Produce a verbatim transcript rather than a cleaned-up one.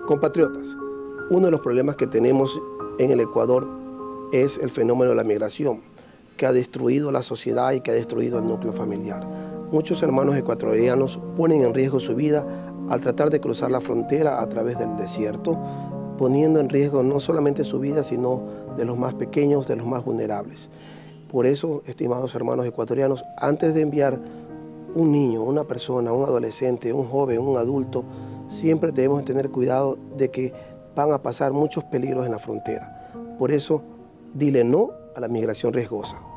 Compatriotas, uno de los problemas que tenemos en el Ecuador es el fenómeno de la migración, que ha destruido la sociedad y que ha destruido el núcleo familiar. Muchos hermanos ecuatorianos ponen en riesgo su vida al tratar de cruzar la frontera a través del desierto, poniendo en riesgo no solamente su vida, sino de los más pequeños, de los más vulnerables. Por eso, estimados hermanos ecuatorianos, antes de enviar un niño, una persona, un adolescente, un joven, un adulto, siempre debemos tener cuidado de que van a pasar muchos peligros en la frontera. Por eso, dile no a la migración riesgosa.